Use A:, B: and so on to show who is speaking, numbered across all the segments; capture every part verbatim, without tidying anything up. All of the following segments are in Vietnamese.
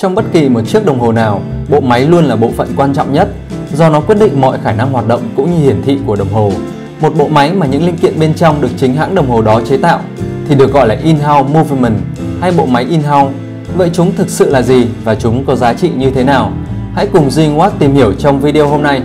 A: Trong bất kỳ một chiếc đồng hồ nào, bộ máy luôn là bộ phận quan trọng nhất, do nó quyết định mọi khả năng hoạt động cũng như hiển thị của đồng hồ. Một bộ máy mà những linh kiện bên trong được chính hãng đồng hồ đó chế tạo thì được gọi là in-house movement hay bộ máy in-house. Vậy chúng thực sự là gì và chúng có giá trị như thế nào? Hãy cùng Zingwatt tìm hiểu trong video hôm nay.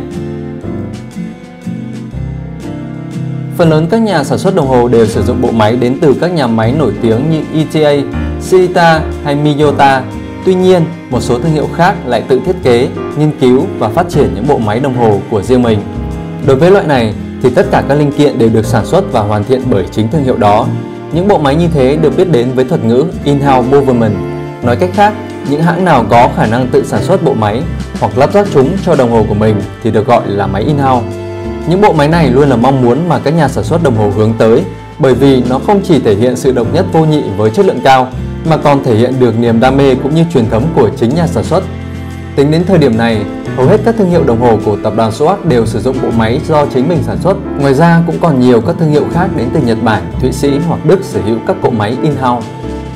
A: Phần lớn các nhà sản xuất đồng hồ đều sử dụng bộ máy đến từ các nhà máy nổi tiếng như e tê a, Sellita hay Miyota. Tuy nhiên, một số thương hiệu khác lại tự thiết kế, nghiên cứu và phát triển những bộ máy đồng hồ của riêng mình. Đối với loại này thì tất cả các linh kiện đều được sản xuất và hoàn thiện bởi chính thương hiệu đó. Những bộ máy như thế được biết đến với thuật ngữ in-house movement. Nói cách khác, những hãng nào có khả năng tự sản xuất bộ máy hoặc lắp ráp chúng cho đồng hồ của mình thì được gọi là máy in-house. Những bộ máy này luôn là mong muốn mà các nhà sản xuất đồng hồ hướng tới, bởi vì nó không chỉ thể hiện sự độc nhất vô nhị với chất lượng cao, mà còn thể hiện được niềm đam mê cũng như truyền thống của chính nhà sản xuất. Tính đến thời điểm này, hầu hết các thương hiệu đồng hồ của tập đoàn Swatch đều sử dụng bộ máy do chính mình sản xuất. Ngoài ra cũng còn nhiều các thương hiệu khác đến từ Nhật Bản, Thụy Sĩ hoặc Đức sở hữu các bộ máy in-house.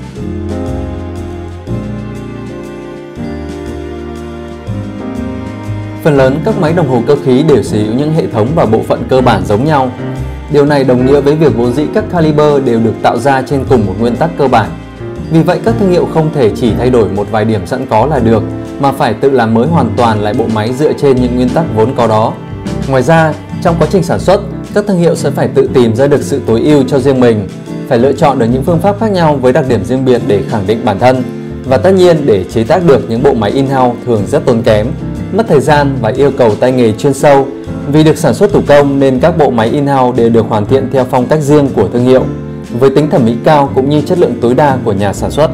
A: Phần lớn các máy đồng hồ cơ khí đều sở hữu những hệ thống và bộ phận cơ bản giống nhau. Điều này đồng nghĩa với việc vốn dĩ các caliber đều được tạo ra trên cùng một nguyên tắc cơ bản. Vì vậy các thương hiệu không thể chỉ thay đổi một vài điểm sẵn có là được, mà phải tự làm mới hoàn toàn lại bộ máy dựa trên những nguyên tắc vốn có đó. Ngoài ra, trong quá trình sản xuất, các thương hiệu sẽ phải tự tìm ra được sự tối ưu cho riêng mình, phải lựa chọn được những phương pháp khác nhau với đặc điểm riêng biệt để khẳng định bản thân. Và tất nhiên, để chế tác được những bộ máy in-house thường rất tốn kém, mất thời gian và yêu cầu tay nghề chuyên sâu. Vì được sản xuất thủ công nên các bộ máy in-house đều được hoàn thiện theo phong cách riêng của thương hiệu, với tính thẩm mỹ cao cũng như chất lượng tối đa của nhà sản xuất.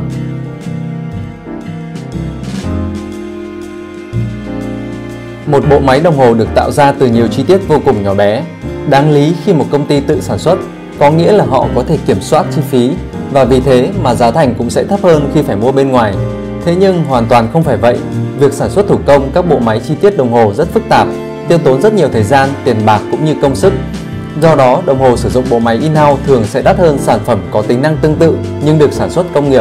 A: Một bộ máy đồng hồ được tạo ra từ nhiều chi tiết vô cùng nhỏ bé. Đáng lý khi một công ty tự sản xuất, có nghĩa là họ có thể kiểm soát chi phí và vì thế mà giá thành cũng sẽ thấp hơn khi phải mua bên ngoài. Thế nhưng hoàn toàn không phải vậy. Việc sản xuất thủ công các bộ máy chi tiết đồng hồ rất phức tạp, tiêu tốn rất nhiều thời gian, tiền bạc cũng như công sức. Do đó, đồng hồ sử dụng bộ máy in-house thường sẽ đắt hơn sản phẩm có tính năng tương tự nhưng được sản xuất công nghiệp.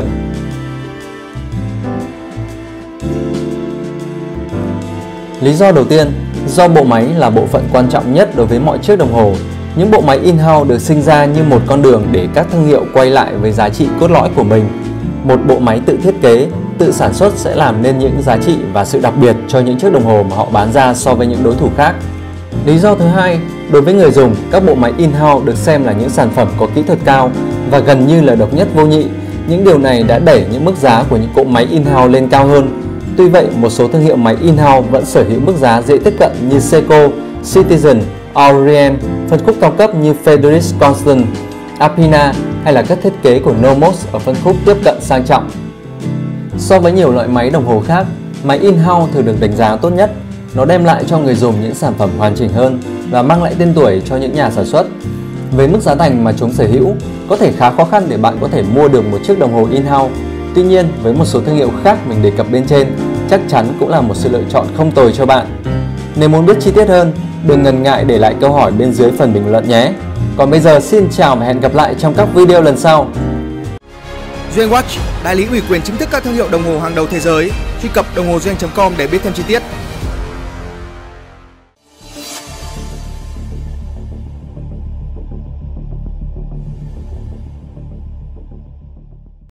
A: Lý do đầu tiên, do bộ máy là bộ phận quan trọng nhất đối với mọi chiếc đồng hồ. Những bộ máy in-house được sinh ra như một con đường để các thương hiệu quay lại với giá trị cốt lõi của mình. Một bộ máy tự thiết kế, tự sản xuất sẽ làm nên những giá trị và sự đặc biệt cho những chiếc đồng hồ mà họ bán ra so với những đối thủ khác. Lý do thứ hai, đối với người dùng, các bộ máy in-house được xem là những sản phẩm có kỹ thuật cao và gần như là độc nhất vô nhị. Những điều này đã đẩy những mức giá của những cỗ máy in-house lên cao hơn. Tuy vậy, một số thương hiệu máy in-house vẫn sở hữu mức giá dễ tiếp cận như Seiko, Citizen, Orient, phân khúc cao cấp như Frederic Constant, Alpina hay là các thiết kế của Nomos ở phân khúc tiếp cận sang trọng. So với nhiều loại máy đồng hồ khác, máy in-house thường được đánh giá tốt nhất. Nó đem lại cho người dùng những sản phẩm hoàn chỉnh hơn và mang lại tên tuổi cho những nhà sản xuất. Với mức giá thành mà chúng sở hữu, có thể khá khó khăn để bạn có thể mua được một chiếc đồng hồ in-house. Tuy nhiên, với một số thương hiệu khác mình đề cập bên trên, chắc chắn cũng là một sự lựa chọn không tồi cho bạn. Nếu muốn biết chi tiết hơn, đừng ngần ngại để lại câu hỏi bên dưới phần bình luận nhé. Còn bây giờ xin chào và hẹn gặp lại trong các video lần sau.
B: Zingwatt, đại lý ủy quyền chính thức các thương hiệu đồng hồ hàng đầu thế giới. Truy cập đồng hồ doanh chấm com để biết thêm chi tiết.